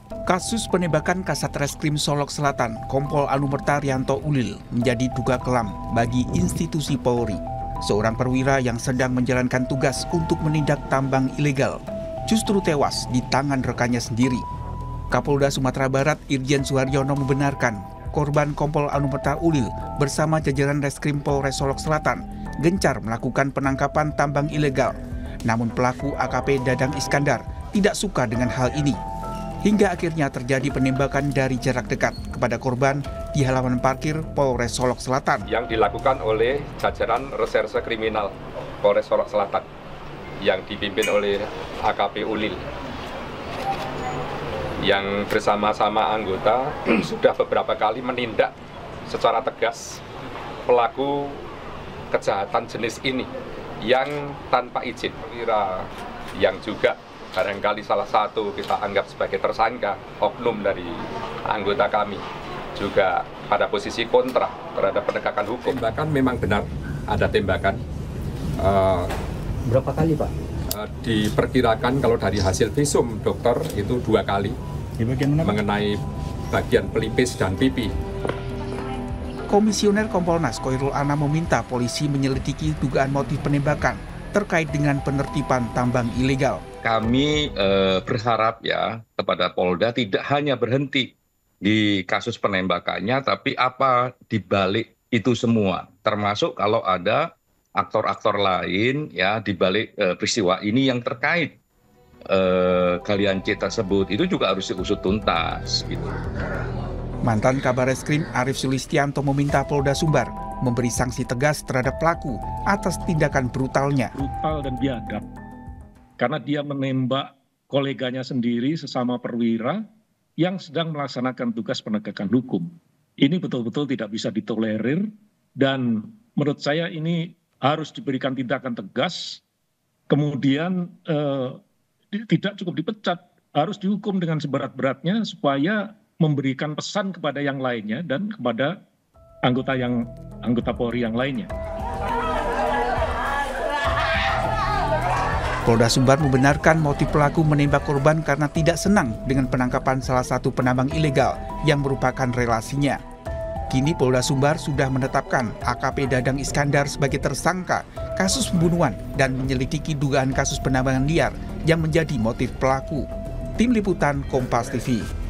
Kasus penembakan Kasat Reskrim Solok Selatan, Kompol Anumerta Rianto Ulil, menjadi duka kelam bagi institusi Polri. Seorang perwira yang sedang menjalankan tugas untuk menindak tambang ilegal justru tewas di tangan rekannya sendiri. Kapolda Sumatera Barat Irjen Suharyono membenarkan korban Kompol Anumerta Ulil bersama jajaran Reskrim Polres Solok Selatan gencar melakukan penangkapan tambang ilegal. Namun pelaku AKP Dadang Iskandar tidak suka dengan hal ini. Hingga akhirnya terjadi penembakan dari jarak dekat kepada korban di halaman parkir Polres Solok Selatan. Yang dilakukan oleh jajaran Reserse Kriminal Polres Solok Selatan yang dipimpin oleh AKP Ulil. Yang bersama-sama anggota sudah beberapa kali menindak secara tegas pelaku kejahatan jenis ini yang tanpa izin. Perwira yang juga barangkali salah satu kita anggap sebagai tersangka, oknum dari anggota kami, juga pada posisi kontra terhadap penegakan hukum. Tembakan memang benar, ada tembakan. Berapa kali, Pak? Diperkirakan kalau dari hasil visum dokter itu 2 kali. Di bagian mana, Pak? Mengenai bagian pelipis dan pipi. Komisioner Kompolnas Koirul Anam meminta polisi menyelidiki dugaan motif penembakan terkait dengan penertiban tambang ilegal. Kami berharap ya kepada Polda tidak hanya berhenti di kasus penembakannya, tapi apa dibalik itu semua, termasuk kalau ada aktor-aktor lain ya dibalik peristiwa ini yang terkait galian C tersebut, itu juga harus diusut tuntas gitu. Mantan Kabar Reskrim Arief Sulistianto meminta Polda Sumbar memberi sanksi tegas terhadap pelaku atas tindakan brutalnya. Brutal dan biadab, karena dia menembak koleganya sendiri sesama perwira yang sedang melaksanakan tugas penegakan hukum. Ini betul-betul tidak bisa ditolerir dan menurut saya ini harus diberikan tindakan tegas, kemudian tidak cukup dipecat, harus dihukum dengan seberat-beratnya supaya memberikan pesan kepada yang lainnya dan kepada anggota Polri yang lainnya. Polda Sumbar membenarkan motif pelaku menembak korban karena tidak senang dengan penangkapan salah satu penambang ilegal yang merupakan relasinya. Kini Polda Sumbar sudah menetapkan AKP Dadang Iskandar sebagai tersangka kasus pembunuhan dan menyelidiki dugaan kasus penambangan liar yang menjadi motif pelaku. Tim Liputan Kompas TV.